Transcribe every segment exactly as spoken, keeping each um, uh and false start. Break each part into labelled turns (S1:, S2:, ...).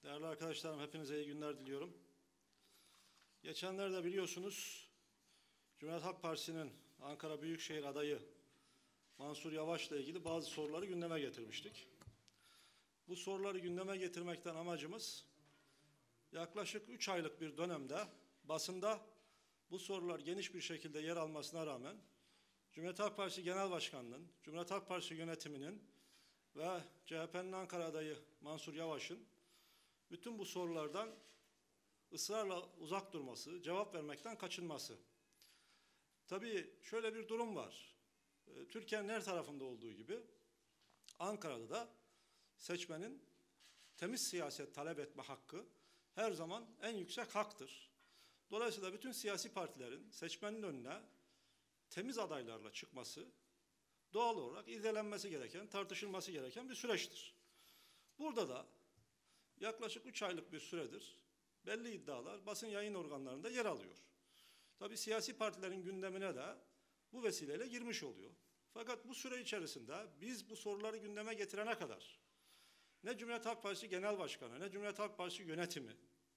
S1: Değerli arkadaşlarım, hepinize iyi günler diliyorum. Geçenlerde biliyorsunuz Cumhuriyet Halk Partisi'nin Ankara Büyükşehir adayı Mansur Yavaş'la ilgili bazı soruları gündeme getirmiştik. Bu soruları gündeme getirmekten amacımız yaklaşık üç aylık bir dönemde basında bu sorular geniş bir şekilde yer almasına rağmen Cumhuriyet Halk Partisi Genel Başkanı'nın, Cumhuriyet Halk Partisi yönetiminin ve C H P'nin Ankara adayı Mansur Yavaş'ın bütün bu sorulardan ısrarla uzak durması, cevap vermekten kaçınması. Tabii şöyle bir durum var. Türkiye'nin her tarafında olduğu gibi Ankara'da da seçmenin temiz siyaset talep etme hakkı her zaman en yüksek haktır. Dolayısıyla bütün siyasi partilerin seçmenin önüne temiz adaylarla çıkması doğal olarak irdelenmesi gereken, tartışılması gereken bir süreçtir. Burada da yaklaşık üç aylık bir süredir belli iddialar basın yayın organlarında yer alıyor. Tabii siyasi partilerin gündemine de bu vesileyle girmiş oluyor. Fakat bu süre içerisinde biz bu soruları gündeme getirene kadar ne Cumhuriyet Halk Partisi Genel Başkanı, ne Cumhuriyet Halk Partisi yönetimi,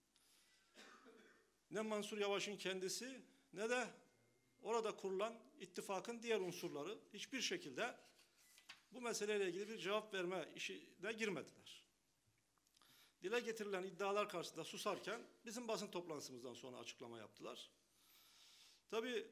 S1: ne Mansur Yavaş'ın kendisi, ne de orada kurulan ittifakın diğer unsurları hiçbir şekilde bu meseleyle ilgili bir cevap verme işine girmediler. Dile getirilen iddialar karşısında susarken bizim basın toplantımızdan sonra açıklama yaptılar. Tabii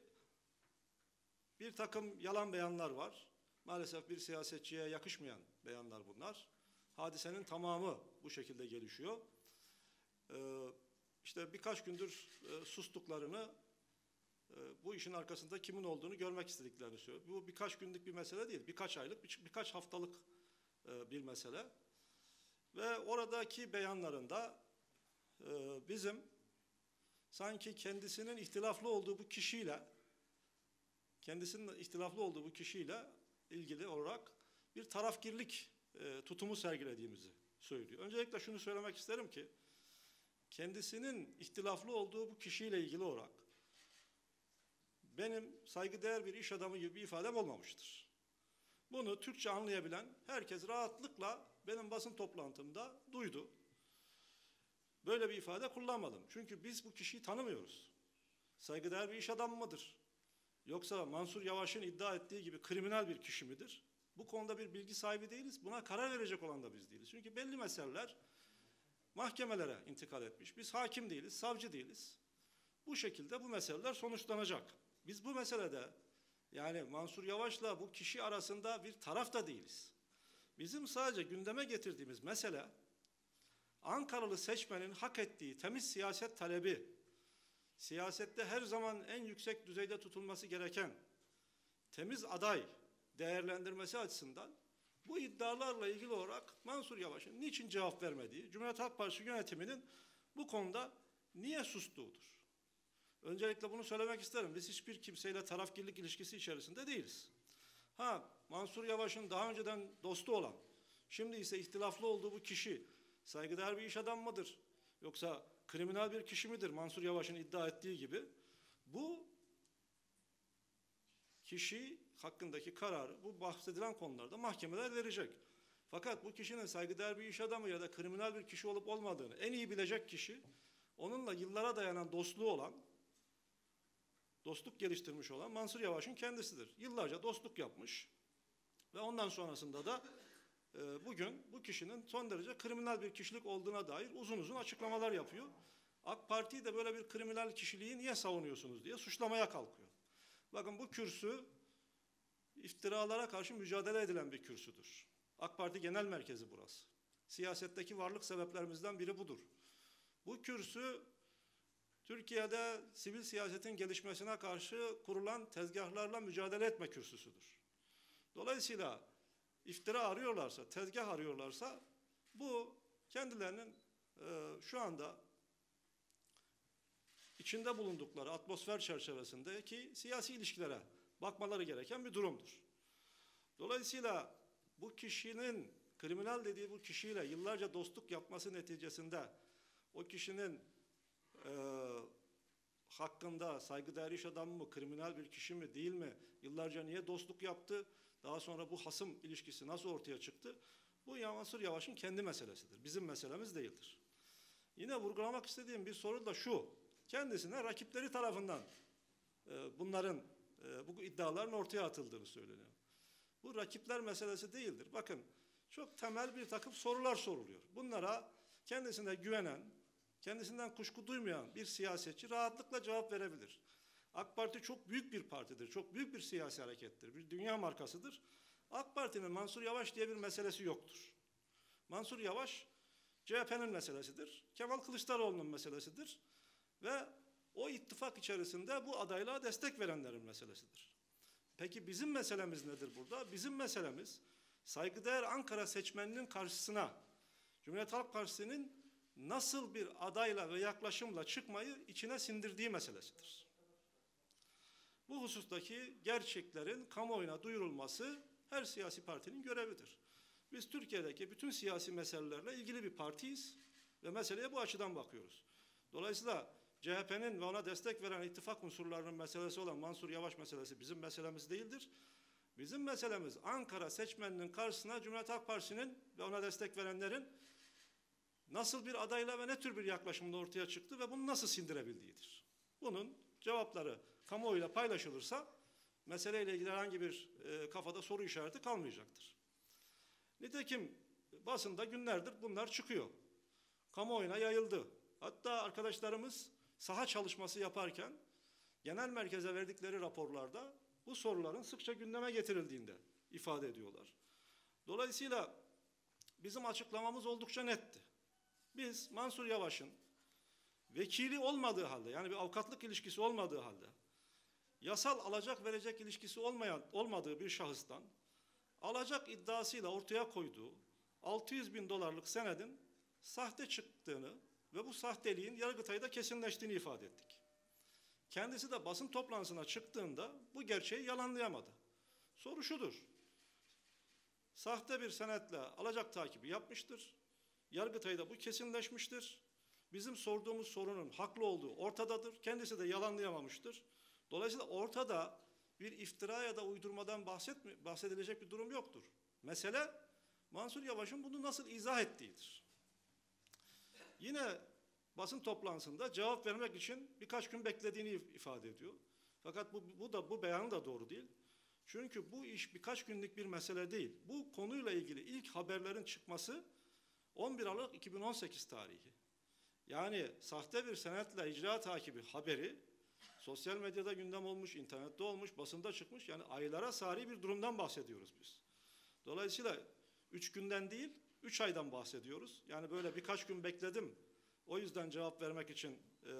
S1: bir takım yalan beyanlar var. Maalesef bir siyasetçiye yakışmayan beyanlar bunlar. Hadisenin tamamı bu şekilde gelişiyor. Ee, işte birkaç gündür e, sustuklarını, e, bu işin arkasında kimin olduğunu görmek istediklerini söylüyor. Bu birkaç günlük bir mesele değil, birkaç aylık, bir, birkaç haftalık e, bir mesele. Ve oradaki beyanlarında e, bizim sanki kendisinin ihtilaflı olduğu bu kişiyle, kendisinin ihtilaflı olduğu bu kişiyle ilgili olarak bir tarafgirlik e, tutumu sergilediğimizi söylüyor. Öncelikle şunu söylemek isterim ki, kendisinin ihtilaflı olduğu bu kişiyle ilgili olarak benim saygıdeğer bir iş adamı gibi bir ifadem olmamıştır. Bunu Türkçe anlayabilen herkes rahatlıkla benim basın toplantımda duydu. Böyle bir ifade kullanmadım. Çünkü biz bu kişiyi tanımıyoruz. Saygıdeğer bir iş adamı mıdır? Yoksa Mansur Yavaş'ın iddia ettiği gibi kriminal bir kişi midir? Bu konuda bir bilgi sahibi değiliz. Buna karar verecek olan da biz değiliz. Çünkü belli meseleler mahkemelere intikal etmiş. Biz hakim değiliz, savcı değiliz. Bu şekilde bu meseleler sonuçlanacak. Biz bu meselede, yani Mansur Yavaş'la bu kişi arasında bir taraf da değiliz. Bizim sadece gündeme getirdiğimiz mesele, Ankaralı seçmenin hak ettiği temiz siyaset talebi, siyasette her zaman en yüksek düzeyde tutulması gereken temiz aday değerlendirmesi açısından bu iddialarla ilgili olarak Mansur Yavaş'ın niçin cevap vermediği, Cumhuriyet Halk Partisi yönetiminin bu konuda niye sustuğudur. Öncelikle bunu söylemek isterim. Biz hiçbir kimseyle tarafgirlik ilişkisi içerisinde değiliz. Ha, Mansur Yavaş'ın daha önceden dostu olan, şimdi ise ihtilaflı olduğu bu kişi saygıdeğer bir iş adamı mıdır? Yoksa kriminal bir kişi midir Mansur Yavaş'ın iddia ettiği gibi? Bu kişi hakkındaki kararı bu bahsedilen konularda mahkemeler verecek. Fakat bu kişinin saygıdeğer bir iş adamı ya da kriminal bir kişi olup olmadığını en iyi bilecek kişi, onunla yıllara dayanan dostluğu olan, dostluk geliştirmiş olan Mansur Yavaş'ın kendisidir. Yıllarca dostluk yapmış ve ondan sonrasında da e, bugün bu kişinin son derece kriminal bir kişilik olduğuna dair uzun uzun açıklamalar yapıyor. AK Parti'yi de böyle bir kriminal kişiliği niye savunuyorsunuz diye suçlamaya kalkıyor. Bakın, bu kürsü iftiralara karşı mücadele edilen bir kürsüdür. AK Parti Genel Merkezi burası. Siyasetteki varlık sebeplerimizden biri budur. Bu kürsü Türkiye'de sivil siyasetin gelişmesine karşı kurulan tezgahlarla mücadele etme kürsüsüdür. Dolayısıyla iftira arıyorlarsa, tezgah arıyorlarsa bu kendilerinin e, şu anda içinde bulundukları atmosfer çerçevesindeki siyasi ilişkilere bakmaları gereken bir durumdur. Dolayısıyla bu kişinin kriminal dediği bu kişiyle yıllarca dostluk yapması neticesinde o kişinin e, hakkında saygıdeğer iş adamı mı, kriminal bir kişi mi, değil mi, yıllarca niye dostluk yaptı, daha sonra bu hasım ilişkisi nasıl ortaya çıktı? Bu Mansur Yavaş'ın kendi meselesidir. Bizim meselemiz değildir. Yine vurgulamak istediğim bir soru da şu. Kendisine rakipleri tarafından e, bunların, e, bu iddiaların ortaya atıldığını söyleniyor. Bu rakipler meselesi değildir. Bakın, çok temel bir takım sorular soruluyor. Bunlara kendisine güvenen, kendisinden kuşku duymayan bir siyasetçi rahatlıkla cevap verebilir. AK Parti çok büyük bir partidir, çok büyük bir siyasi harekettir, bir dünya markasıdır. AK Parti'nin Mansur Yavaş diye bir meselesi yoktur. Mansur Yavaş, C H P'nin meselesidir, Kemal Kılıçdaroğlu'nun meselesidir ve o ittifak içerisinde bu adaylığa destek verenlerin meselesidir. Peki bizim meselemiz nedir burada? Bizim meselemiz saygıdeğer Ankara seçmeninin karşısına Cumhuriyet Halk Partisi'nin nasıl bir adayla ve yaklaşımla çıkmayı içine sindirdiği meselesidir. Bu husustaki gerçeklerin kamuoyuna duyurulması her siyasi partinin görevidir. Biz Türkiye'deki bütün siyasi meselelerle ilgili bir partiyiz ve meseleye bu açıdan bakıyoruz. Dolayısıyla C H P'nin ve ona destek veren ittifak unsurlarının meselesi olan Mansur Yavaş meselesi bizim meselemiz değildir. Bizim meselemiz Ankara seçmeninin karşısına Cumhuriyet Halk Partisi'nin ve ona destek verenlerin nasıl bir adayla ve ne tür bir yaklaşımla ortaya çıktı ve bunu nasıl sindirebildiğidir. Bunun cevapları kamuoyuyla paylaşılırsa meseleyle ilgili herhangi bir e, kafada soru işareti kalmayacaktır. Nitekim basında günlerdir bunlar çıkıyor. Kamuoyuna yayıldı. Hatta arkadaşlarımız saha çalışması yaparken genel merkeze verdikleri raporlarda bu soruların sıkça gündeme getirildiğinde ifade ediyorlar. Dolayısıyla bizim açıklamamız oldukça netti. Biz Mansur Yavaş'ın vekili olmadığı halde, yani bir avukatlık ilişkisi olmadığı halde, yasal alacak verecek ilişkisi olmayan, olmadığı bir şahıstan alacak iddiasıyla ortaya koyduğu altı yüz bin dolarlık senedin sahte çıktığını ve bu sahteliğin Yargıtay'da kesinleştiğini ifade ettik. Kendisi de basın toplantısına çıktığında bu gerçeği yalanlayamadı. Soru şudur: sahte bir senetle alacak takibi yapmıştır. Yargıtay'da bu kesinleşmiştir. Bizim sorduğumuz sorunun haklı olduğu ortadadır. Kendisi de yalanlayamamıştır. Dolayısıyla ortada bir iftira ya da uydurmadan bahsetme, bahsedilecek bir durum yoktur. Mesele Mansur Yavaş'ın bunu nasıl izah ettiğidir. Yine basın toplantısında cevap vermek için birkaç gün beklediğini ifade ediyor. Fakat bu, bu da bu beyanı da doğru değil. Çünkü bu iş birkaç günlük bir mesele değil. Bu konuyla ilgili ilk haberlerin çıkması on bir Aralık iki bin on sekiz tarihi. Yani sahte bir senetle icra takibi haberi sosyal medyada gündem olmuş, internette olmuş, basında çıkmış. Yani aylara sari bir durumdan bahsediyoruz biz. Dolayısıyla üç günden değil, üç aydan bahsediyoruz. Yani böyle birkaç gün bekledim, o yüzden cevap vermek için e,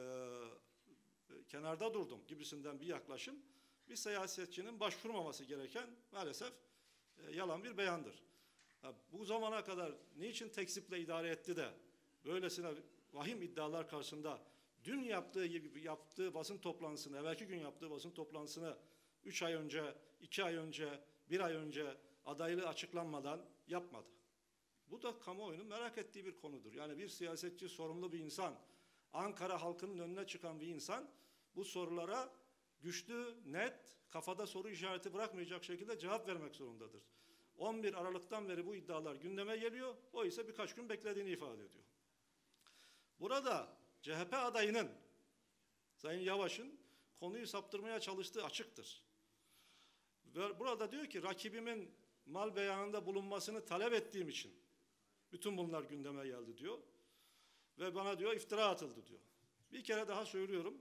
S1: kenarda durdum gibisinden bir yaklaşım, bir siyasetçinin başvurmaması gereken maalesef e, yalan bir beyandır. Ha, bu zamana kadar niçin tekziple idare etti de böylesine vahim iddialar karşısında dün yaptığı gibi yaptığı basın toplantısını, evvelki gün yaptığı basın toplantısını üç ay önce, iki ay önce, bir ay önce adaylığı açıklanmadan yapmadı? Bu da kamuoyunun merak ettiği bir konudur. Yani bir siyasetçi, sorumlu bir insan, Ankara halkının önüne çıkan bir insan bu sorulara güçlü, net, kafada soru işareti bırakmayacak şekilde cevap vermek zorundadır. on bir Aralık'tan beri bu iddialar gündeme geliyor, o ise birkaç gün beklediğini ifade ediyor. Burada C H P adayının, Sayın Yavaş'ın konuyu saptırmaya çalıştığı açıktır. Ve burada diyor ki rakibimin mal beyanında bulunmasını talep ettiğim için bütün bunlar gündeme geldi diyor. Ve bana diyor iftira atıldı diyor. Bir kere daha söylüyorum.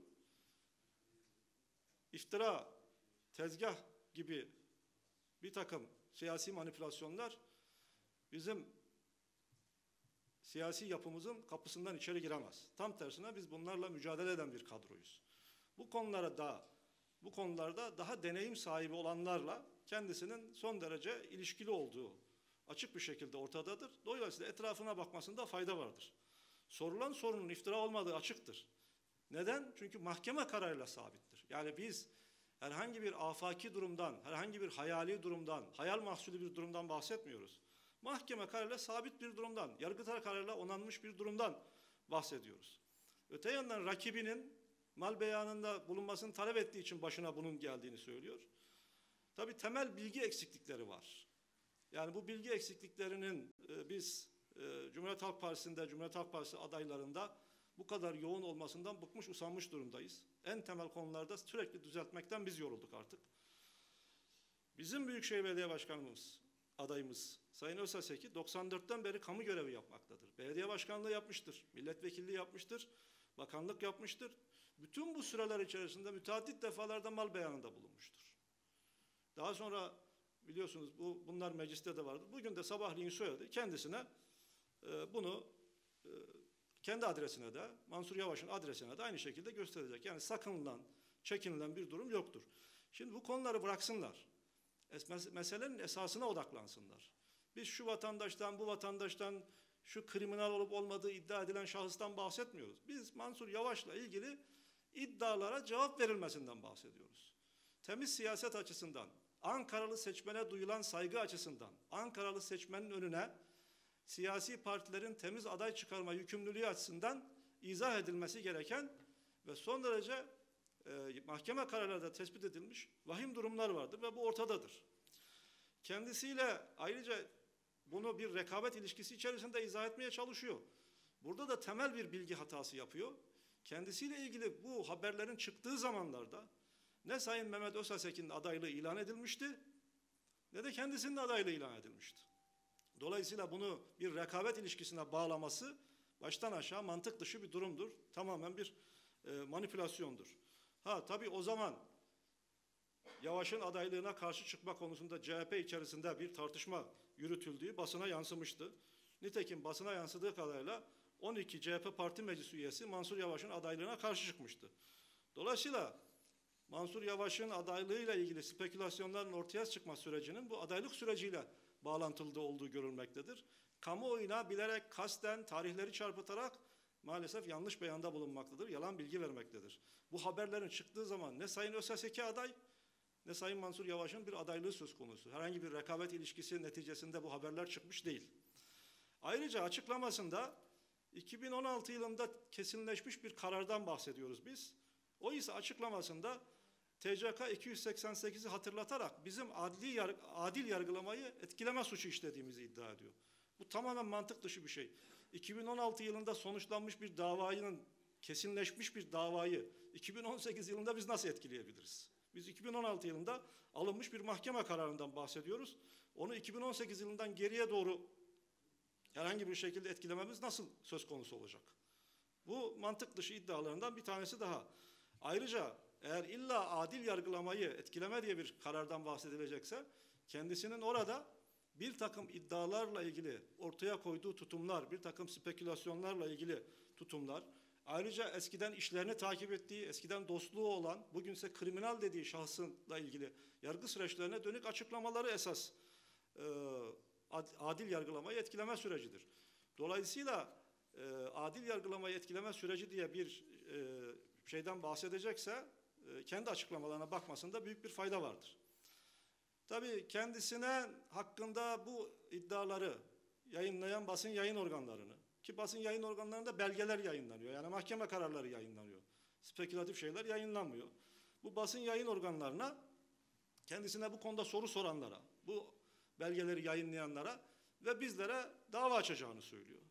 S1: İftira, tezgah gibi bir takım siyasi manipülasyonlar bizim siyasi yapımızın kapısından içeri giremez. Tam tersine biz bunlarla mücadele eden bir kadroyuz. Bu konulara da, bu konularda daha deneyim sahibi olanlarla kendisinin son derece ilişkili olduğu açık bir şekilde ortadadır. Dolayısıyla etrafına bakmasında fayda vardır. Sorulan sorunun iftira olmadığı açıktır. Neden? Çünkü mahkeme kararıyla sabittir. Yani biz herhangi bir afaki durumdan, herhangi bir hayali durumdan, hayal mahsulü bir durumdan bahsetmiyoruz. Mahkeme kararıyla sabit bir durumdan, Yargıtay kararıyla onanmış bir durumdan bahsediyoruz. Öte yandan rakibinin mal beyanında bulunmasını talep ettiği için başına bunun geldiğini söylüyor. Tabii temel bilgi eksiklikleri var. Yani bu bilgi eksikliklerinin e, biz e, Cumhuriyet Halk Partisi'nde, Cumhuriyet Halk Partisi adaylarında bu kadar yoğun olmasından bıkmış, usanmış durumdayız. En temel konularda sürekli düzeltmekten biz yorulduk artık. Bizim Büyükşehir Belediye Başkanımız, adayımız Sayın Özaseki doksan dörtten beri kamu görevi yapmaktadır. Belediye başkanlığı yapmıştır, milletvekilliği yapmıştır, bakanlık yapmıştır. Bütün bu süreler içerisinde müteaddit defalarda mal beyanında bulunmuştur. Daha sonra biliyorsunuz bu bunlar mecliste de vardı. Bugün de sabahleyin söyledi. Kendisine e, bunu e, kendi adresine de, Mansur Yavaş'ın adresine de aynı şekilde gösterecek. Yani sakınılan, çekinilen bir durum yoktur. Şimdi bu konuları bıraksınlar. Es meselenin esasına odaklansınlar. Biz şu vatandaştan, bu vatandaştan, şu kriminal olup olmadığı iddia edilen şahıstan bahsetmiyoruz. Biz Mansur Yavaş'la ilgili iddialara cevap verilmesinden bahsediyoruz. Temiz siyaset açısından, Ankaralı seçmene duyulan saygı açısından, Ankaralı seçmenin önüne siyasi partilerin temiz aday çıkarma yükümlülüğü açısından izah edilmesi gereken ve son derece e, mahkeme kararlarında tespit edilmiş vahim durumlar vardır ve bu ortadadır. Kendisiyle ayrıca bunu bir rekabet ilişkisi içerisinde izah etmeye çalışıyor. Burada da temel bir bilgi hatası yapıyor. Kendisiyle ilgili bu haberlerin çıktığı zamanlarda ne Sayın Mehmet Özasek'in adaylığı ilan edilmişti ne de kendisinin adaylığı ilan edilmişti. Dolayısıyla bunu bir rekabet ilişkisine bağlaması baştan aşağı mantık dışı bir durumdur. Tamamen bir e, manipülasyondur. Ha tabii o zaman Yavaş'ın adaylığına karşı çıkma konusunda C H P içerisinde bir tartışma yürütüldüğü basına yansımıştı. Nitekim basına yansıdığı kadarıyla on iki C H P Parti Meclis üyesi Mansur Yavaş'ın adaylığına karşı çıkmıştı. Dolayısıyla Mansur Yavaş'ın adaylığıyla ilgili spekülasyonların ortaya çıkma sürecinin bu adaylık süreciyle bağlantılı olduğu görülmektedir. Kamuoyuna bilerek, kasten, tarihleri çarpıtarak maalesef yanlış beyanda bulunmaktadır, yalan bilgi vermektedir. Bu haberlerin çıktığı zaman ne Sayın Özaseki aday, ne Sayın Mansur Yavaş'ın bir adaylığı söz konusu. Herhangi bir rekabet ilişkisi neticesinde bu haberler çıkmış değil. Ayrıca açıklamasında iki bin on altı yılında kesinleşmiş bir karardan bahsediyoruz biz. O ise açıklamasında T C K iki yüz seksen sekizi hatırlatarak bizim adli yar adil yargılamayı etkileme suçu işlediğimizi iddia ediyor. Bu tamamen mantık dışı bir şey. iki bin on altı yılında sonuçlanmış bir davanın, kesinleşmiş bir davayı iki bin on sekiz yılında biz nasıl etkileyebiliriz? Biz iki bin on altı yılında alınmış bir mahkeme kararından bahsediyoruz. Onu iki bin on sekiz yılından geriye doğru herhangi bir şekilde etkilememiz nasıl söz konusu olacak? Bu mantık dışı iddialarından bir tanesi daha. Ayrıca eğer illa adil yargılamayı etkileme diye bir karardan bahsedilecekse, kendisinin orada bir takım iddialarla ilgili ortaya koyduğu tutumlar, bir takım spekülasyonlarla ilgili tutumlar, ayrıca eskiden işlerini takip ettiği, eskiden dostluğu olan, bugünse kriminal dediği şahsınla ilgili yargı süreçlerine dönük açıklamaları esas e, adil yargılamayı etkileme sürecidir. Dolayısıyla e, adil yargılamayı etkileme süreci diye bir e, şeyden bahsedecekse e, kendi açıklamalarına bakmasında büyük bir fayda vardır. Tabii kendisine hakkında bu iddiaları yayınlayan basın yayın organlarını, ki basın yayın organlarında belgeler yayınlanıyor. Yani mahkeme kararları yayınlanıyor. Spekülatif şeyler yayınlanmıyor. Bu basın yayın organlarına, kendisine bu konuda soru soranlara, bu belgeleri yayınlayanlara ve bizlere dava açacağını söylüyor.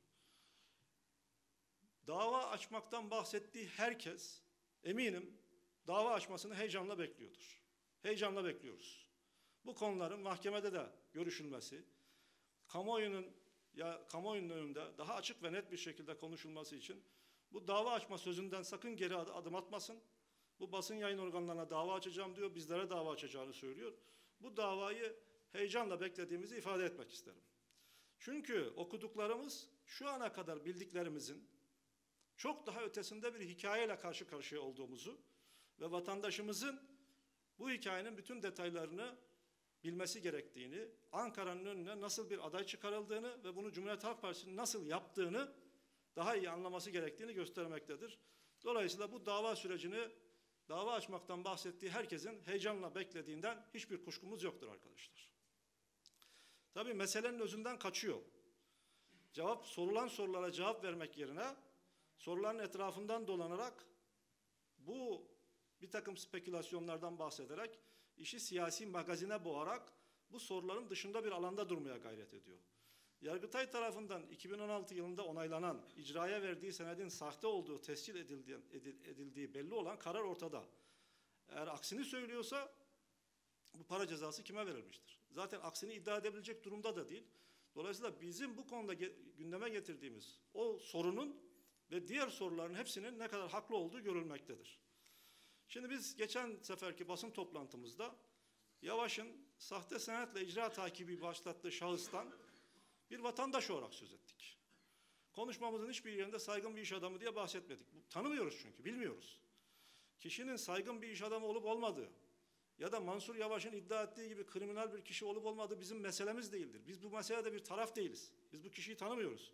S1: Dava açmaktan bahsettiği herkes, eminim dava açmasını heyecanla bekliyordur. Heyecanla bekliyoruz. Bu konuların mahkemede de görüşülmesi, kamuoyunun ya kamuoyunun önünde daha açık ve net bir şekilde konuşulması için bu dava açma sözünden sakın geri adım atmasın. Bu basın yayın organlarına dava açacağım diyor, bizlere dava açacağını söylüyor. Bu davayı heyecanla beklediğimizi ifade etmek isterim. Çünkü okuduklarımız şu ana kadar bildiklerimizin çok daha ötesinde bir hikayeyle karşı karşıya olduğumuzu ve vatandaşımızın bu hikayenin bütün detaylarını bilmesi gerektiğini, Ankara'nın önüne nasıl bir aday çıkarıldığını ve bunu Cumhuriyet Halk Partisi'nin nasıl yaptığını daha iyi anlaması gerektiğini göstermektedir. Dolayısıyla bu dava sürecini, dava açmaktan bahsettiği herkesin heyecanla beklediğinden hiçbir kuşkumuz yoktur arkadaşlar. Tabii meselenin özünden kaçıyor. Cevap, sorulan sorulara cevap vermek yerine soruların etrafından dolanarak bu bir takım spekülasyonlardan bahsederek işi siyasi magazine boğarak bu soruların dışında bir alanda durmaya gayret ediyor. Yargıtay tarafından iki bin on altı yılında onaylanan, icraya verdiği senedin sahte olduğu tescil edildiği, edildiği belli olan karar ortada. Eğer aksini söylüyorsa bu para cezası kime verilmiştir? Zaten aksini iddia edebilecek durumda da değil. Dolayısıyla bizim bu konuda gündeme getirdiğimiz o sorunun ve diğer soruların hepsinin ne kadar haklı olduğu görülmektedir. Şimdi biz geçen seferki basın toplantımızda Yavaş'ın sahte senetle icra takibi başlattığı şahıstan bir vatandaş olarak söz ettik. Konuşmamızın hiçbir yerinde saygın bir iş adamı diye bahsetmedik. Tanımıyoruz çünkü, bilmiyoruz. Kişinin saygın bir iş adamı olup olmadığı ya da Mansur Yavaş'ın iddia ettiği gibi kriminal bir kişi olup olmadığı bizim meselemiz değildir. Biz bu meselede bir taraf değiliz. Biz bu kişiyi tanımıyoruz.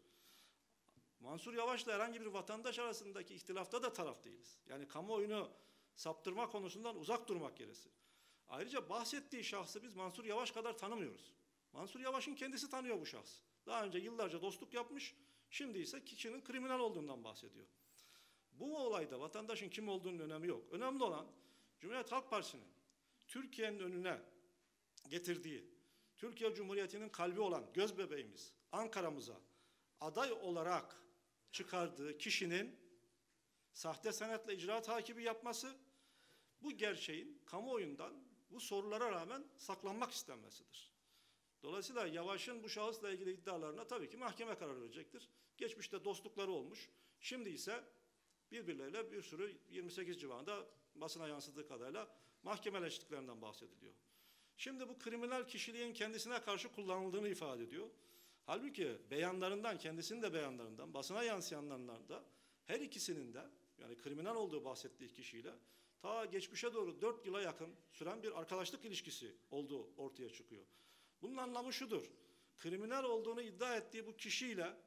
S1: Mansur Yavaş'la herhangi bir vatandaş arasındaki ihtilafta da taraf değiliz. Yani kamuoyunu saptırma konusundan uzak durmak gerekir. Ayrıca bahsettiği şahsı biz Mansur Yavaş kadar tanımıyoruz. Mansur Yavaş'ın kendisi tanıyor bu şahsı. Daha önce yıllarca dostluk yapmış, şimdi ise kişinin kriminal olduğundan bahsediyor. Bu olayda vatandaşın kim olduğunun önemi yok. Önemli olan Cumhuriyet Halk Partisi'nin Türkiye'nin önüne getirdiği, Türkiye Cumhuriyeti'nin kalbi olan göz bebeğimiz Ankara'mıza aday olarak çıkardığı kişinin sahte senetle icra takibi yapması, bu gerçeğin kamuoyundan bu sorulara rağmen saklanmak istenmesidir. Dolayısıyla Yavaş'ın bu şahısla ilgili iddialarına tabii ki mahkeme karar verecektir. Geçmişte dostlukları olmuş, şimdi ise birbirleriyle bir sürü yirmi sekiz civarında basına yansıdığı kadarıyla mahkemeleştiklerinden bahsediliyor. Şimdi bu kriminal kişiliğin kendisine karşı kullanıldığını ifade ediyor. Halbuki beyanlarından, kendisinin de beyanlarından, basına yansıyanlardan da her ikisinin de yani kriminal olduğu bahsettiği kişiyle ta geçmişe doğru dört yıla yakın süren bir arkadaşlık ilişkisi olduğu ortaya çıkıyor. Bunun anlamı şudur: kriminal olduğunu iddia ettiği bu kişiyle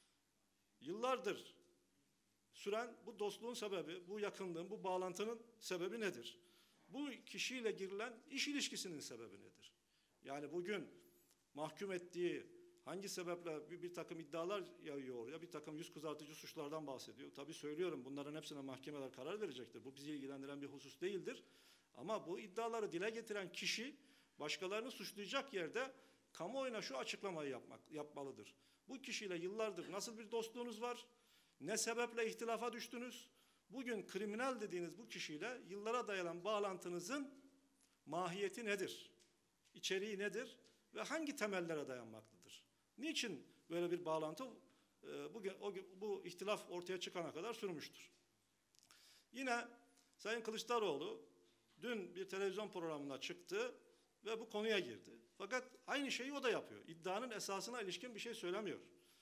S1: yıllardır süren bu dostluğun sebebi, bu yakınlığın, bu bağlantının sebebi nedir? Bu kişiyle girilen iş ilişkisinin sebebi nedir? Yani bugün mahkum ettiği hangi sebeple bir, bir takım iddialar yayıyor ya bir takım yüz kızartıcı suçlardan bahsediyor. Tabii söylüyorum, bunların hepsine mahkemeler karar verecektir. Bu bizi ilgilendiren bir husus değildir. Ama bu iddiaları dile getiren kişi başkalarını suçlayacak yerde kamuoyuna şu açıklamayı yapmak, yapmalıdır. Bu kişiyle yıllardır nasıl bir dostluğunuz var? Ne sebeple ihtilafa düştünüz? Bugün kriminal dediğiniz bu kişiyle yıllara dayanan bağlantınızın mahiyeti nedir? İçeriği nedir? Ve hangi temellere dayanmaktadır? Niçin böyle bir bağlantı e, bu, o, bu ihtilaf ortaya çıkana kadar sürmüştür? Yine Sayın Kılıçdaroğlu dün bir televizyon programına çıktı ve bu konuya girdi. Fakat aynı şeyi o da yapıyor. İddianın esasına ilişkin bir şey söylemiyor.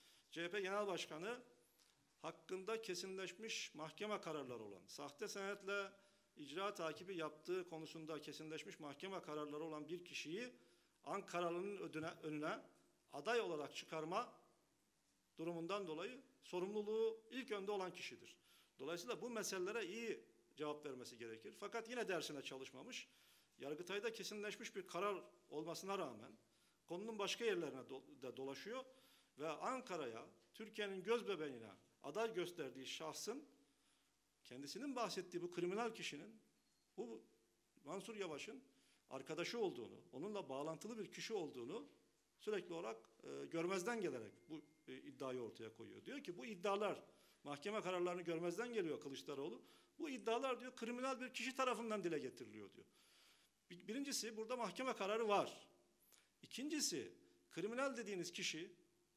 S1: C H P Genel Başkanı hakkında kesinleşmiş mahkeme kararları olan, sahte senetle icra takibi yaptığı konusunda kesinleşmiş mahkeme kararları olan bir kişiyi Ankaralı'nın önüne, önüne aday olarak çıkarma durumundan dolayı sorumluluğu ilk önde olan kişidir. Dolayısıyla bu meselelere iyi cevap vermesi gerekir. Fakat yine dersine çalışmamış. Yargıtay'da kesinleşmiş bir karar olmasına rağmen konunun başka yerlerine do da dolaşıyor ve Ankara'ya, Türkiye'nin göz bebeğine aday gösterdiği şahsın, kendisinin bahsettiği bu kriminal kişinin, bu Mansur Yavaş'ın arkadaşı olduğunu, onunla bağlantılı bir kişi olduğunu sürekli olarak e, görmezden gelerek bu e, iddiayı ortaya koyuyor. Diyor ki bu iddialar, mahkeme kararlarını görmezden geliyor Kılıçdaroğlu. Bu iddialar diyor kriminal bir kişi tarafından dile getiriliyor diyor. Birincisi, burada mahkeme kararı var. İkincisi, kriminal dediğiniz kişi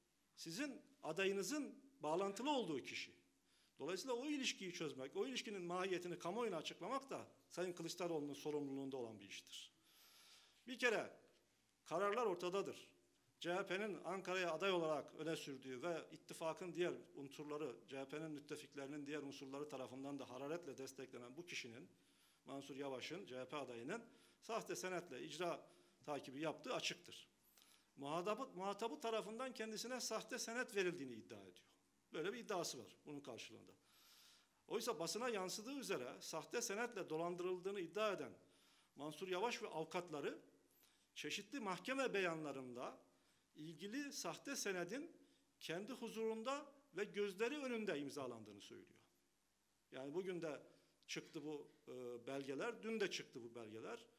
S1: sizin adayınızın bağlantılı olduğu kişi. Dolayısıyla o ilişkiyi çözmek, o ilişkinin mahiyetini kamuoyuna açıklamak da Sayın Kılıçdaroğlu'nun sorumluluğunda olan bir iştir. Bir kere kararlar ortadadır. C H P'nin Ankara'ya aday olarak öne sürdüğü ve ittifakın diğer unsurları, C H P'nin müttefiklerinin diğer unsurları tarafından da hararetle desteklenen bu kişinin, Mansur Yavaş'ın, C H P adayının sahte senetle icra takibi yaptığı açıktır. Muhatabı, muhatabı tarafından kendisine sahte senet verildiğini iddia ediyor. Böyle bir iddiası var bunun karşılığında. Oysa basına yansıdığı üzere sahte senetle dolandırıldığını iddia eden Mansur Yavaş ve avukatları çeşitli mahkeme beyanlarında ilgili sahte senedin kendi huzurunda ve gözleri önünde imzalandığını söylüyor. Yani bugün de çıktı bu e, belgeler, dün de çıktı bu belgeler.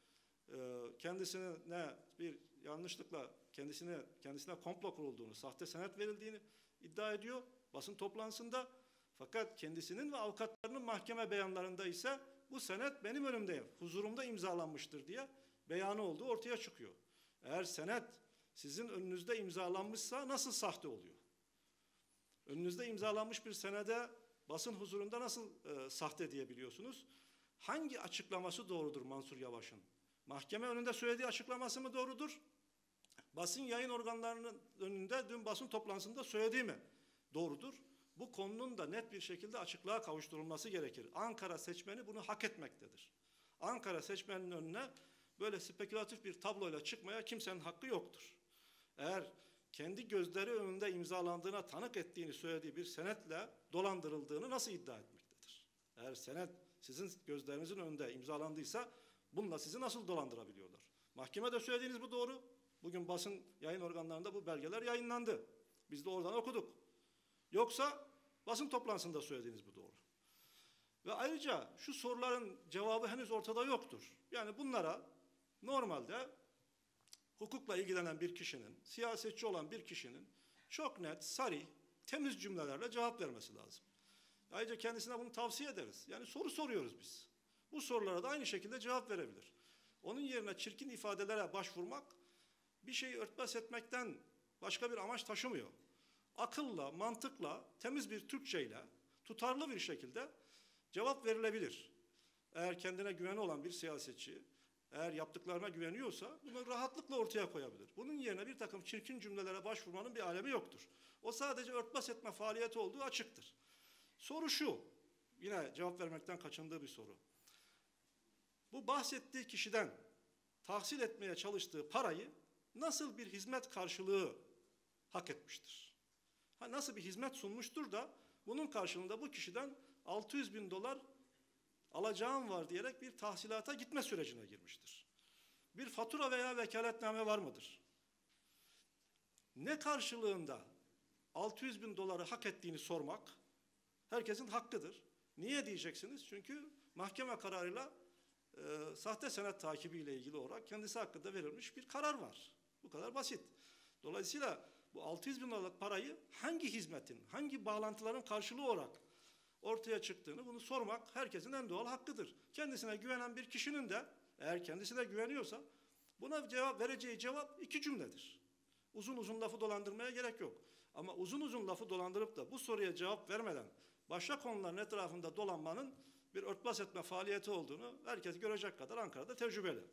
S1: kendisine bir yanlışlıkla kendisine kendisine komplo kurulduğunu, sahte senet verildiğini iddia ediyor basın toplantısında. Fakat kendisinin ve avukatlarının mahkeme beyanlarında ise bu senet benim önümde, huzurumda imzalanmıştır diye beyanı olduğu ortaya çıkıyor. Eğer senet sizin önünüzde imzalanmışsa nasıl sahte oluyor? Önünüzde imzalanmış bir senede basın huzurunda nasıl e, sahte diyebiliyorsunuz? Hangi açıklaması doğrudur Mansur Yavaş'ın? Mahkeme önünde söylediği açıklaması mı doğrudur? Basın yayın organlarının önünde dün basın toplantısında söylediği mi doğrudur? Bu konunun da net bir şekilde açıklığa kavuşturulması gerekir. Ankara seçmeni bunu hak etmektedir. Ankara seçmeninin önüne böyle spekülatif bir tabloyla çıkmaya kimsenin hakkı yoktur. Eğer kendi gözleri önünde imzalandığına tanık ettiğini söylediği bir senetle dolandırıldığını nasıl iddia etmektedir? Eğer senet sizin gözlerinizin önünde imzalandıysa bununla sizi nasıl dolandırabiliyorlar? Mahkemede söylediğiniz bu doğru. Bugün basın yayın organlarında bu belgeler yayınlandı. Biz de oradan okuduk. Yoksa basın toplantısında söylediğiniz bu doğru. Ve ayrıca şu soruların cevabı henüz ortada yoktur. Yani bunlara normalde hukukla ilgilenen bir kişinin, siyasetçi olan bir kişinin çok net, sarih, temiz cümlelerle cevap vermesi lazım. Ayrıca kendisine bunu tavsiye ederiz. Yani soru soruyoruz biz. Bu sorulara da aynı şekilde cevap verebilir. Onun yerine çirkin ifadelere başvurmak bir şeyi örtbas etmekten başka bir amaç taşımıyor. Akılla, mantıkla, temiz bir Türkçeyle, tutarlı bir şekilde cevap verilebilir. Eğer kendine güveni olan bir siyasetçi, eğer yaptıklarına güveniyorsa bunu rahatlıkla ortaya koyabilir. Bunun yerine bir takım çirkin cümlelere başvurmanın bir alemi yoktur. O sadece örtbas etme faaliyeti olduğu açıktır. Soru şu, yine cevap vermekten kaçındığı bir soru. Bu bahsettiği kişiden tahsil etmeye çalıştığı parayı nasıl bir hizmet karşılığı hak etmiştir? Ha, nasıl bir hizmet sunmuştur da bunun karşılığında bu kişiden altı yüz bin dolar alacağım var diyerek bir tahsilata gitme sürecine girmiştir. Bir fatura veya vekaletname var mıdır? Ne karşılığında altı yüz bin doları hak ettiğini sormak herkesin hakkıdır. Niye diyeceksiniz? Çünkü mahkeme kararıyla e, sahte senet takibiyle ilgili olarak kendisi hakkında verilmiş bir karar var. Bu kadar basit. Dolayısıyla bu altı yüz bin dolarlık parayı hangi hizmetin, hangi bağlantıların karşılığı olarak ortaya çıktığını bunu sormak herkesin en doğal hakkıdır. Kendisine güvenen bir kişinin de eğer kendisine güveniyorsa buna cevap vereceği cevap iki cümledir. Uzun uzun lafı dolandırmaya gerek yok. Ama uzun uzun lafı dolandırıp da bu soruya cevap vermeden başka konuların etrafında dolanmanın bir örtbas etme faaliyeti olduğunu herkes görecek kadar Ankara'da tecrübeli.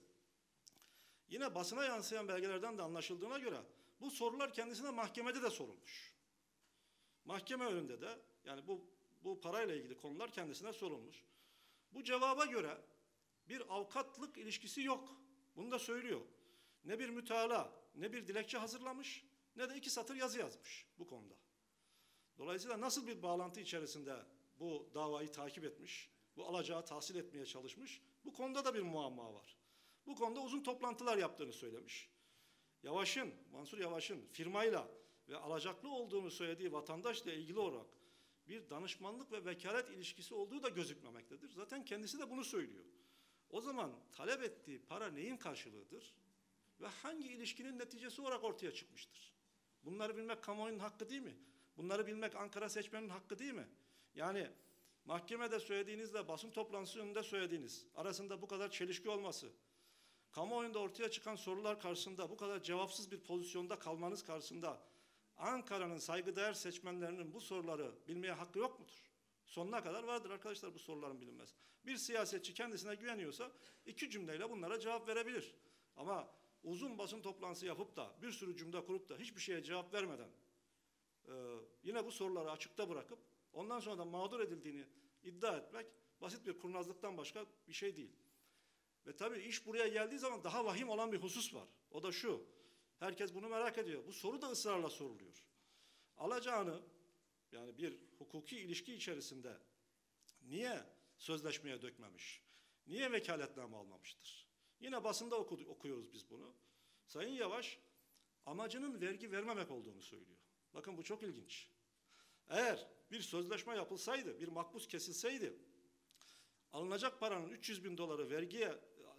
S1: Yine basına yansıyan belgelerden de anlaşıldığına göre bu sorular kendisine mahkemede de sorulmuş. Mahkeme önünde de yani bu, bu parayla ilgili konular kendisine sorulmuş. Bu cevaba göre bir avukatlık ilişkisi yok. Bunu da söylüyor. Ne bir mütalaa, ne bir dilekçe hazırlamış, ne de iki satır yazı yazmış bu konuda. Dolayısıyla nasıl bir bağlantı içerisinde bu davayı takip etmiş, bu alacağı tahsil etmeye çalışmış, bu konuda da bir muamma var. Bu konuda uzun toplantılar yaptığını söylemiş. Yavaş'ın, Mansur Yavaş'ın firmayla ve alacaklı olduğunu söylediği vatandaşla ilgili olarak bir danışmanlık ve vekalet ilişkisi olduğu da gözükmemektedir. Zaten kendisi de bunu söylüyor. O zaman talep ettiği para neyin karşılığıdır ve hangi ilişkinin neticesi olarak ortaya çıkmıştır? Bunları bilmek kamuoyunun hakkı değil mi? Bunları bilmek Ankara seçmeninin hakkı değil mi? Yani mahkemede söylediğinizle basın toplantısı önünde söylediğiniz arasında bu kadar çelişki olması, kamuoyunda ortaya çıkan sorular karşısında bu kadar cevapsız bir pozisyonda kalmanız karşısında Ankara'nın saygıdeğer seçmenlerinin bu soruları bilmeye hakkı yok mudur? Sonuna kadar vardır arkadaşlar bu soruların bilinmesi. Bir siyasetçi kendisine güveniyorsa iki cümleyle bunlara cevap verebilir. Ama uzun basın toplantısı yapıp da bir sürü cümle kurup da hiçbir şeye cevap vermeden e, yine bu soruları açıkta bırakıp ondan sonra da mağdur edildiğini iddia etmek basit bir kurnazlıktan başka bir şey değil. Ve tabii iş buraya geldiği zaman daha vahim olan bir husus var. O da şu, herkes bunu merak ediyor. Bu soru da ısrarla soruluyor. Alacağını, yani bir hukuki ilişki içerisinde niye sözleşmeye dökmemiş? Niye vekaletname almamıştır? Yine basında okudu, okuyoruz biz bunu. Sayın Yavaş, amacının vergi vermemek olduğunu söylüyor. Bakın bu çok ilginç. Eğer bir sözleşme yapılsaydı, bir makbuz kesilseydi, alınacak paranın üç yüz bin doları vergiye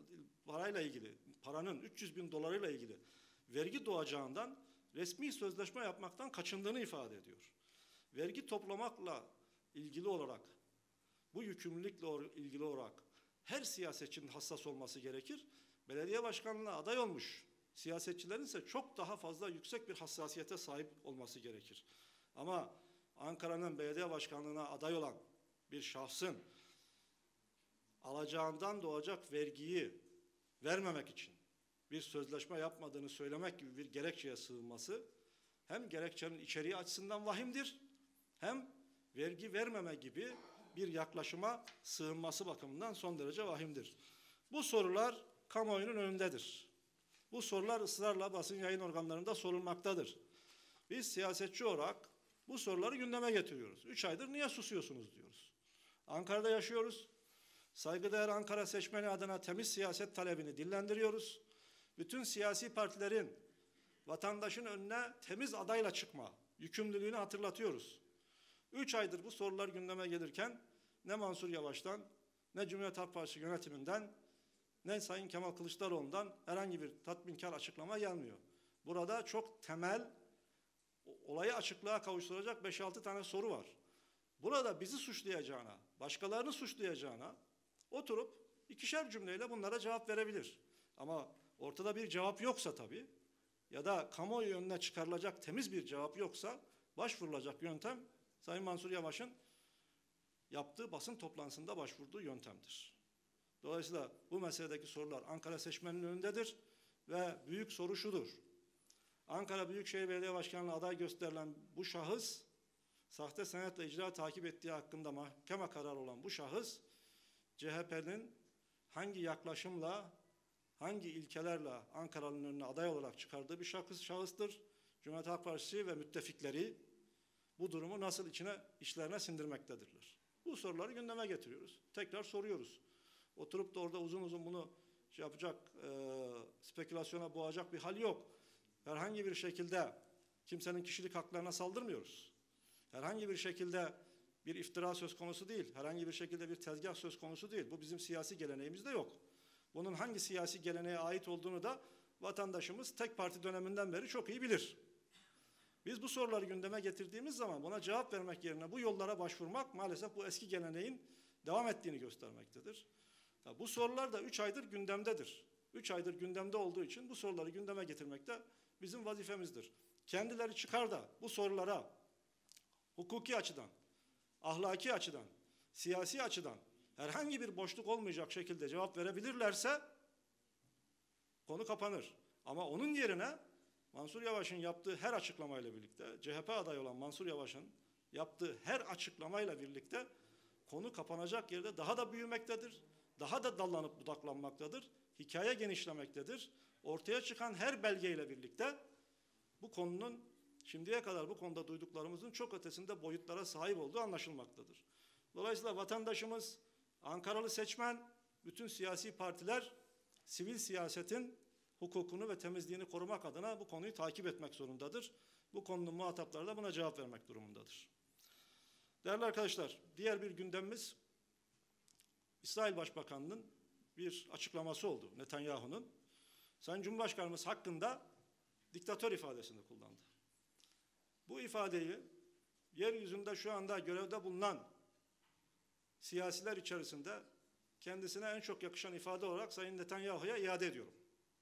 S1: parayla ilgili, paranın üç yüz bin dolarıyla ilgili vergi doğacağından resmi sözleşme yapmaktan kaçındığını ifade ediyor. Vergi toplamakla ilgili olarak, bu yükümlülükle ilgili olarak her siyasetçinin hassas olması gerekir. Belediye başkanlığına aday olmuş siyasetçilerin ise çok daha fazla yüksek bir hassasiyete sahip olması gerekir. Ama Ankara'nın belediye başkanlığına aday olan bir şahsın alacağından doğacak vergiyi vermemek için bir sözleşme yapmadığını söylemek gibi bir gerekçeye sığınması hem gerekçenin içeriği açısından vahimdir, hem vergi vermeme gibi bir yaklaşıma sığınması bakımından son derece vahimdir. Bu sorular kamuoyunun önündedir. Bu sorular ısrarla basın yayın organlarında sorulmaktadır. Biz siyasetçi olarak bu soruları gündeme getiriyoruz. Üç aydır niye susuyorsunuz diyoruz. Ankara'da yaşıyoruz. Saygıdeğer Ankara seçmeni adına temiz siyaset talebini dillendiriyoruz. Bütün siyasi partilerin vatandaşın önüne temiz adayla çıkma yükümlülüğünü hatırlatıyoruz. Üç aydır bu sorular gündeme gelirken ne Mansur Yavaş'tan, ne Cumhuriyet Halk Partisi yönetiminden, ne Sayın Kemal Kılıçdaroğlu'ndan herhangi bir tatminkar açıklama gelmiyor. Burada çok temel, olayı açıklığa kavuşturacak beş altı tane soru var. Burada bizi suçlayacağına, başkalarını suçlayacağına oturup ikişer cümleyle bunlara cevap verebilir. Ama ortada bir cevap yoksa tabii, ya da kamuoyu önüne çıkarılacak temiz bir cevap yoksa başvurulacak yöntem Sayın Mansur Yavaş'ın yaptığı basın toplantısında başvurduğu yöntemdir. Dolayısıyla bu meseledeki sorular Ankara seçmeninin önündedir ve büyük soru şudur. Ankara Büyükşehir Belediye Başkanlığı'na aday gösterilen bu şahıs, sahte senetle icra takip ettiği hakkında mahkeme kararı olan bu şahıs, C H P'nin hangi yaklaşımla, hangi ilkelerle Ankara'nın önüne aday olarak çıkardığı bir şahıs, şahıstır. Cumhuriyet Halk Partisi ve müttefikleri bu durumu nasıl içine, işlerine sindirmektedirler. Bu soruları gündeme getiriyoruz. Tekrar soruyoruz. Oturup da orada uzun uzun bunu şey yapacak, e, spekülasyona boğacak bir hal yok. Herhangi bir şekilde kimsenin kişilik haklarına saldırmıyoruz. Herhangi bir şekilde bir iftira söz konusu değil. Herhangi bir şekilde bir tezgah söz konusu değil. Bu bizim siyasi geleneğimizde yok. Bunun hangi siyasi geleneğe ait olduğunu da vatandaşımız tek parti döneminden beri çok iyi bilir. Biz bu soruları gündeme getirdiğimiz zaman buna cevap vermek yerine bu yollara başvurmak maalesef bu eski geleneğin devam ettiğini göstermektedir. Ya bu sorular da üç aydır gündemdedir. Üç aydır gündemde olduğu için bu soruları gündeme getirmek de bizim vazifemizdir. Kendileri çıkar da bu sorulara hukuki açıdan, ahlaki açıdan, siyasi açıdan herhangi bir boşluk olmayacak şekilde cevap verebilirlerse konu kapanır. Ama onun yerine Mansur Yavaş'ın yaptığı her açıklamayla birlikte, C H P adayı olan Mansur Yavaş'ın yaptığı her açıklamayla birlikte konu kapanacak yerde daha da büyümektedir, daha da dallanıp budaklanmaktadır, hikaye genişlemektedir. Ortaya çıkan her belgeyle birlikte bu konunun şimdiye kadar bu konuda duyduklarımızın çok ötesinde boyutlara sahip olduğu anlaşılmaktadır. Dolayısıyla vatandaşımız, Ankaralı seçmen, bütün siyasi partiler sivil siyasetin hukukunu ve temizliğini korumak adına bu konuyu takip etmek zorundadır. Bu konunun muhatapları da buna cevap vermek durumundadır. Değerli arkadaşlar, diğer bir gündemimiz İsrail Başbakanı'nın bir açıklaması oldu, Netanyahu'nun. Sayın Cumhurbaşkanımız hakkında diktatör ifadesini kullandı. Bu ifadeyi yeryüzünde şu anda görevde bulunan siyasiler içerisinde kendisine en çok yakışan ifade olarak Sayın Netanyahu'ya iade ediyorum.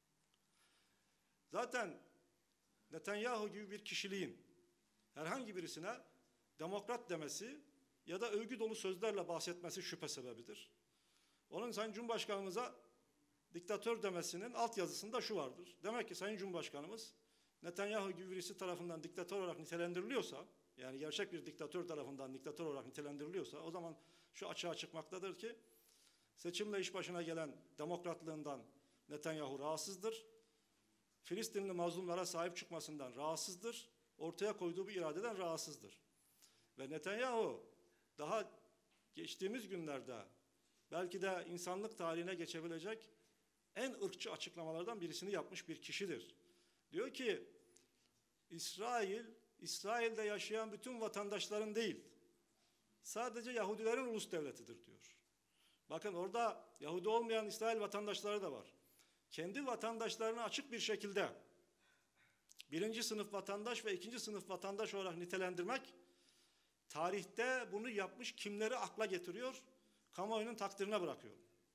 S1: Zaten Netanyahu gibi bir kişiliğin herhangi birisine demokrat demesi ya da övgü dolu sözlerle bahsetmesi şüphe sebebidir. Onun Sayın Cumhurbaşkanımıza diktatör demesinin altyazısında şu vardır. Demek ki Sayın Cumhurbaşkanımız Netanyahu gibi birisi tarafından diktatör olarak nitelendiriliyorsa, yani gerçek bir diktatör tarafından diktatör olarak nitelendiriliyorsa, o zaman şu açığa çıkmaktadır ki seçimle iş başına gelen demokratlığından Netanyahu rahatsızdır. Filistinli mazlumlara sahip çıkmasından rahatsızdır. Ortaya koyduğu bu iradeden rahatsızdır. Ve Netanyahu daha geçtiğimiz günlerde belki de insanlık tarihine geçebilecek en ırkçı açıklamalardan birisini yapmış bir kişidir. Diyor ki İsrail, İsrail'de yaşayan bütün vatandaşların değil, sadece Yahudilerin ulus devletidir diyor. Bakın orada Yahudi olmayan İsrail vatandaşları da var. kendi vatandaşlarını açık bir şekilde birinci sınıf vatandaş ve ikinci sınıf vatandaş olarak nitelendirmek, tarihte bunu yapmış kimleri akla getiriyor, kamuoyunun takdirine bırakıyor.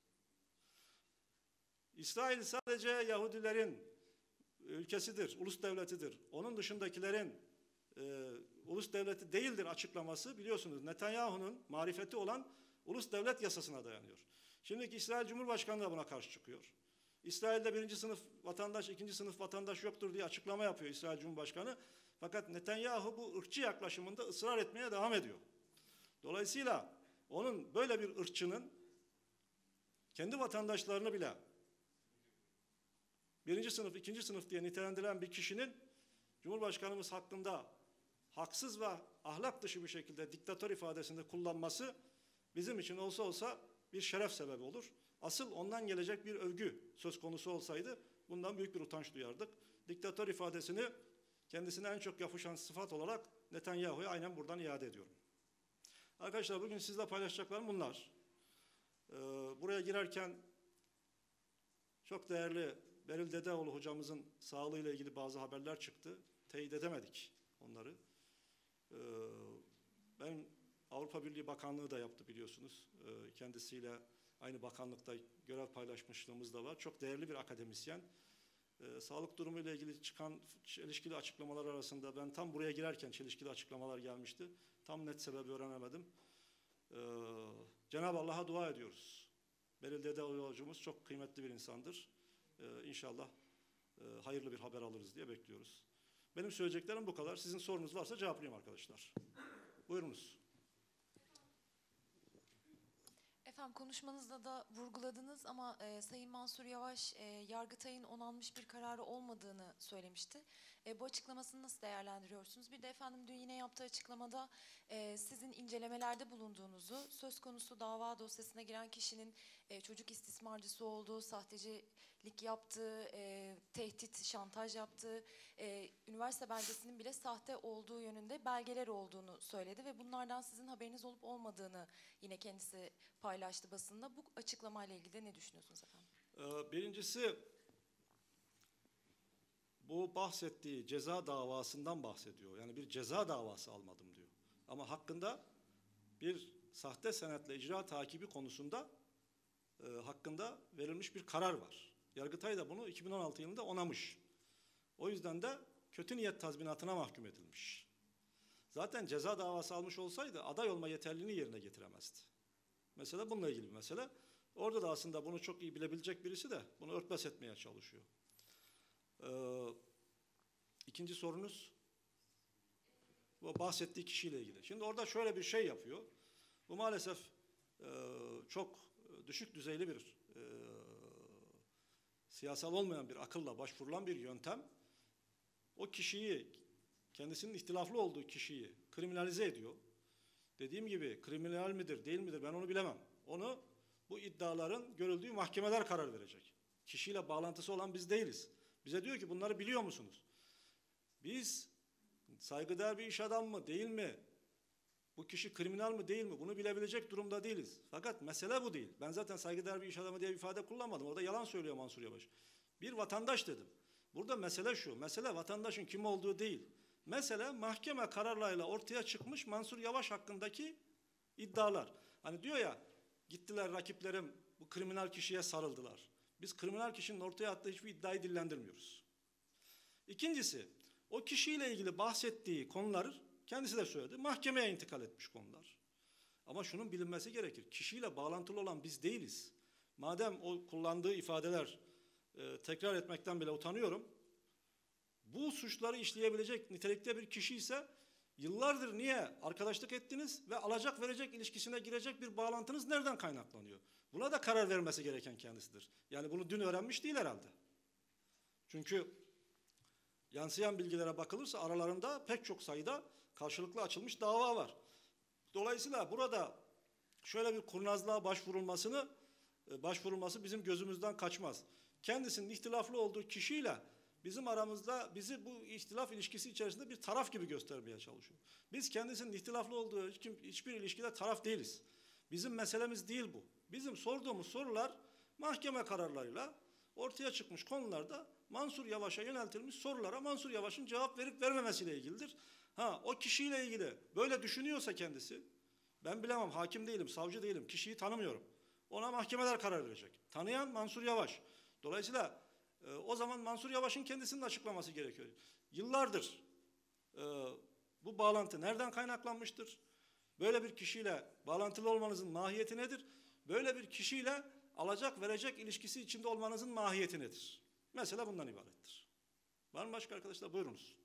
S1: İsrail sadece Yahudilerin ülkesidir, ulus devletidir. Onun dışındakilerin e, ulus devleti değildir açıklaması, biliyorsunuz Netanyahu'nun marifeti olan ulus devlet yasasına dayanıyor. Şimdiki İsrail Cumhurbaşkanı da buna karşı çıkıyor. İsrail'de birinci sınıf vatandaş, ikinci sınıf vatandaş yoktur diye açıklama yapıyor İsrail Cumhurbaşkanı. Fakat Netanyahu bu ırkçı yaklaşımında ısrar etmeye devam ediyor. Dolayısıyla onun böyle bir ırkçının kendi vatandaşlarını bile birinci sınıf, ikinci sınıf diye nitelendiren bir kişinin Cumhurbaşkanımız hakkında haksız ve ahlak dışı bir şekilde diktatör ifadesinde kullanması bizim için olsa olsa bir şeref sebebi olur. Asıl ondan gelecek bir övgü söz konusu olsaydı bundan büyük bir utanç duyardık. Diktatör ifadesini kendisine en çok yapışan sıfat olarak Netanyahu'ya aynen buradan iade ediyorum. Arkadaşlar bugün sizle paylaşacaklarım bunlar. Ee, buraya girerken çok değerli Beril Dedeoğlu hocamızın sağlığıyla ilgili bazı haberler çıktı. Teyit edemedik onları. Ee, ben Avrupa Birliği Bakanlığı da yaptı biliyorsunuz. Ee, kendisiyle aynı bakanlıkta görev paylaşmışlığımız da var. Çok değerli bir akademisyen. Ee, sağlık durumu ile ilgili çıkan çelişkili açıklamalar arasında ben tam buraya girerken çelişkili açıklamalar gelmişti. Tam net sebebi öğrenemedim. Ee, Cenab-ı Allah'a dua ediyoruz. Beril Dedeoğlu hocamız çok kıymetli bir insandır. Ee, İnşallah e, hayırlı bir haber alırız diye bekliyoruz. Benim söyleyeceklerim bu kadar. Sizin sorunuz varsa cevaplayayım arkadaşlar. Buyurunuz.
S2: Efendim konuşmanızda da vurguladınız ama e, Sayın Mansur Yavaş e, Yargıtay'ın onanmış bir kararı olmadığını söylemişti. E, bu açıklamasını nasıl değerlendiriyorsunuz? Bir de efendim dün yine yaptığı açıklamada e, sizin incelemelerde bulunduğunuzu, söz konusu dava dosyasına giren kişinin e, çocuk istismarcısı olduğu, sahtecilik yaptığı, e, tehdit, şantaj yaptığı, e, üniversite belgesinin bile sahte olduğu yönünde belgeler olduğunu söyledi ve bunlardan sizin haberiniz olup olmadığını yine kendisi paylaştı basında. Bu açıklamayla ilgili de ne düşünüyorsunuz efendim?
S1: Ee, birincisi bu bahsettiği ceza davasından bahsediyor. Yani bir ceza davası almadım diyor. Ama hakkında bir sahte senetle icra takibi konusunda e, hakkında verilmiş bir karar var. Yargıtay da bunu iki bin on altı yılında onamış. O yüzden de kötü niyet tazminatına mahkum edilmiş. Zaten ceza davası almış olsaydı aday olma yeterliliğini yerine getiremezdi. Mesela bununla ilgili bir mesele. Orada da aslında bunu çok iyi bilebilecek birisi de bunu örtbas etmeye çalışıyor. Ee, ikinci sorunuz bu bahsettiği kişiyle ilgili. Şimdi orada şöyle bir şey yapıyor. Bu maalesef e, çok düşük düzeyli bir e, siyasal olmayan bir akılla başvurulan bir yöntem. O kişiyi, kendisinin ihtilaflı olduğu kişiyi kriminalize ediyor. Dediğim gibi kriminal midir değil midir ben onu bilemem. Onu bu iddiaların görüldüğü mahkemeler karar verecek. Kişiyle bağlantısı olan biz değiliz. Bize diyor ki bunları biliyor musunuz? Biz saygıdeğer bir iş adam mı değil mi? Bu kişi kriminal mı değil mi? Bunu bilebilecek durumda değiliz. Fakat mesele bu değil. Ben zaten saygıdeğer bir iş adamı diye bir ifade kullanmadım. Orada yalan söylüyor Mansur Yavaş. Bir vatandaş dedim. Burada mesele şu. Mesele vatandaşın kim olduğu değil. Mesele mahkeme kararlarıyla ortaya çıkmış Mansur Yavaş hakkındaki iddialar. Hani diyor ya gittiler rakiplerim bu kriminal kişiye sarıldılar. Biz kriminal kişinin ortaya attığı hiçbir iddiayı dillendirmiyoruz. İkincisi o kişiyle ilgili bahsettiği konular kendisi de söyledi. Mahkemeye intikal etmiş konular. Ama şunun bilinmesi gerekir. Kişiyle bağlantılı olan biz değiliz. Madem o kullandığı ifadeler e, tekrar etmekten bile utanıyorum. Bu suçları işleyebilecek nitelikte bir kişi ise yıllardır niye arkadaşlık ettiniz ve alacak verecek ilişkisine girecek bir bağlantınız nereden kaynaklanıyor? Buna da karar vermesi gereken kendisidir. Yani bunu dün öğrenmiş değil herhalde. Çünkü yansıyan bilgilere bakılırsa aralarında pek çok sayıda karşılıklı açılmış dava var. Dolayısıyla burada şöyle bir kurnazlığa başvurulmasını başvurulması bizim gözümüzden kaçmaz. Kendisinin ihtilaflı olduğu kişiyle bizim aramızda bizi bu ihtilaf ilişkisi içerisinde bir taraf gibi göstermeye çalışıyor. Biz kendisinin ihtilaflı olduğu hiçbir ilişkide taraf değiliz. Bizim meselemiz değil bu. Bizim sorduğumuz sorular mahkeme kararlarıyla ortaya çıkmış konularda Mansur Yavaş'a yöneltilmiş sorulara Mansur Yavaş'ın cevap verip vermemesiyle ilgilidir. Ha, o kişiyle ilgili böyle düşünüyorsa kendisi, ben bilemem, hakim değilim, savcı değilim, kişiyi tanımıyorum. Ona mahkemeler karar verecek. Tanıyan Mansur Yavaş. Dolayısıyla e, o zaman Mansur Yavaş'ın kendisinin açıklaması gerekiyor. Yıllardır e, bu bağlantı nereden kaynaklanmıştır? Böyle bir kişiyle bağlantılı olmanızın mahiyeti nedir? Böyle bir kişiyle alacak verecek ilişkisi içinde olmanızın mahiyeti nedir? Mesela bundan ibarettir. Var mı başka arkadaşlar? Buyurunuz.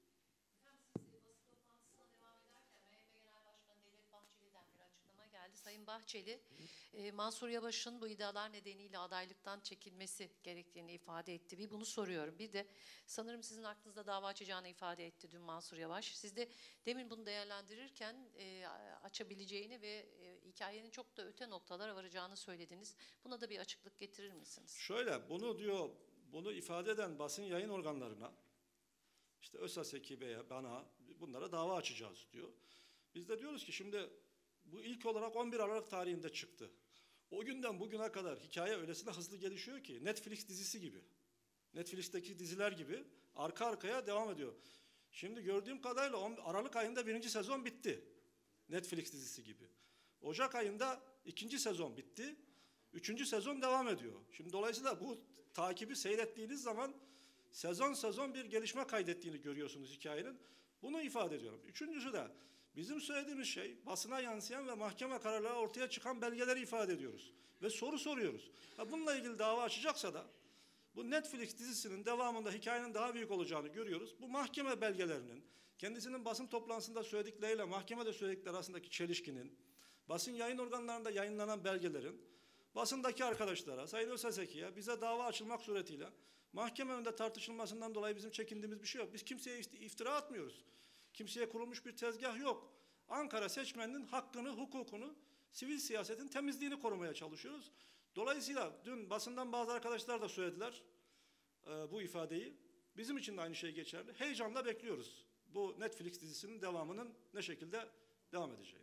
S3: Geldi. Sayın Bahçeli, e, Mansur Yavaş'ın bu iddialar nedeniyle adaylıktan çekilmesi gerektiğini ifade etti. Bir bunu soruyorum. Bir de sanırım sizin aklınızda dava açacağını ifade etti dün Mansur Yavaş. Siz de demin bunu değerlendirirken e, açabileceğini ve e, hikayenin çok da öte noktalara varacağını söylediniz. Buna da bir açıklık getirir misiniz?
S1: Şöyle, bunu diyor, bunu ifade eden basın yayın organlarına, işte ÖSAS ekibe, bana, bunlara dava açacağız diyor. Biz de diyoruz ki şimdi bu ilk olarak on bir Aralık tarihinde çıktı. O günden bugüne kadar hikaye öylesine hızlı gelişiyor ki Netflix dizisi gibi. Netflix'teki diziler gibi arka arkaya devam ediyor. Şimdi gördüğüm kadarıyla Aralık ayında birinci sezon bitti. Netflix dizisi gibi. Ocak ayında ikinci sezon bitti. Üçüncü sezon devam ediyor. Şimdi dolayısıyla bu takibi seyrettiğiniz zaman sezon sezon bir gelişme kaydettiğini görüyorsunuz hikayenin. Bunu ifade ediyorum. Üçüncüsü de bizim söylediğimiz şey basına yansıyan ve mahkeme kararları ortaya çıkan belgeleri ifade ediyoruz. Ve soru soruyoruz. Ha, bununla ilgili dava açacaksa da bu Netflix dizisinin devamında hikayenin daha büyük olacağını görüyoruz. Bu mahkeme belgelerinin, kendisinin basın toplantısında söyledikleriyle mahkemede söyledikleri arasındaki çelişkinin, basın yayın organlarında yayınlanan belgelerin, basındaki arkadaşlara, Sayın Özaseki'ye bize dava açılmak suretiyle mahkeme önünde tartışılmasından dolayı bizim çekindiğimiz bir şey yok. Biz kimseye iftira atmıyoruz. Kimseye kurulmuş bir tezgah yok. Ankara seçmeninin hakkını, hukukunu, sivil siyasetin temizliğini korumaya çalışıyoruz. Dolayısıyla dün basından bazı arkadaşlar da söylediler e, bu ifadeyi. Bizim için de aynı şey geçerli. Heyecanla bekliyoruz bu Netflix dizisinin devamının ne şekilde devam edeceğini.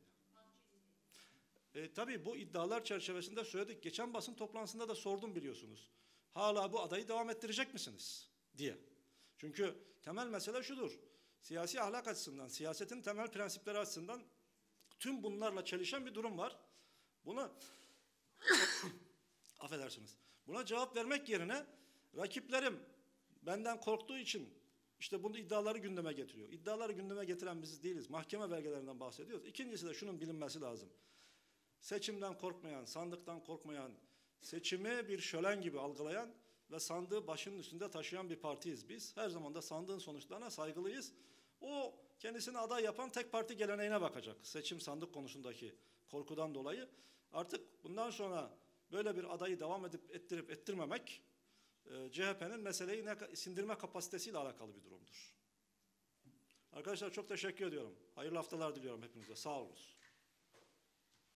S1: E, tabii bu iddialar çerçevesinde söyledik. Geçen basın toplantısında da sordum biliyorsunuz. Hala bu adayı devam ettirecek misiniz diye. Çünkü temel mesele şudur. Siyasi ahlak açısından, siyasetin temel prensipleri açısından tüm bunlarla çelişen bir durum var. Buna affedersiniz. Buna cevap vermek yerine rakiplerim benden korktuğu için işte bunu iddiaları gündeme getiriyor. İddiaları gündeme getiren biz değiliz. Mahkeme belgelerinden bahsediyoruz. İkincisi de şunun bilinmesi lazım. Seçimden korkmayan, sandıktan korkmayan, seçimi bir şölen gibi algılayan ve sandığı başının üstünde taşıyan bir partiyiz biz. Her zaman da sandığın sonuçlarına saygılıyız. O kendisini aday yapan tek parti geleneğine bakacak. Seçim sandık konusundaki korkudan dolayı. Artık bundan sonra böyle bir adayı devam edip ettirip ettirmemek e, C H P'nin meseleyi ne, sindirme kapasitesiyle alakalı bir durumdur. Arkadaşlar çok teşekkür ediyorum. Hayırlı haftalar diliyorum hepinize. Sağ olunuz.